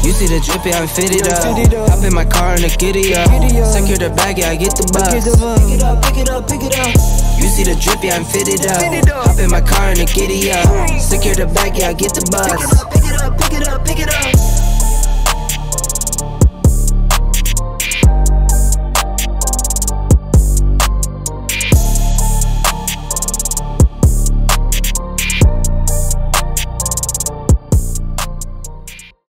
You see the drippy, I'm fitted up. Hop in my car and I get it up. Secure the bag, yeah, I get the bus. Pick it up, pick it up, pick it up. You see the drippy, I'm fitted up. Hop in my car and I get it up. Secure the bag, yeah, I get the bus. Pick it up, pick it up, pick it up, pick it up.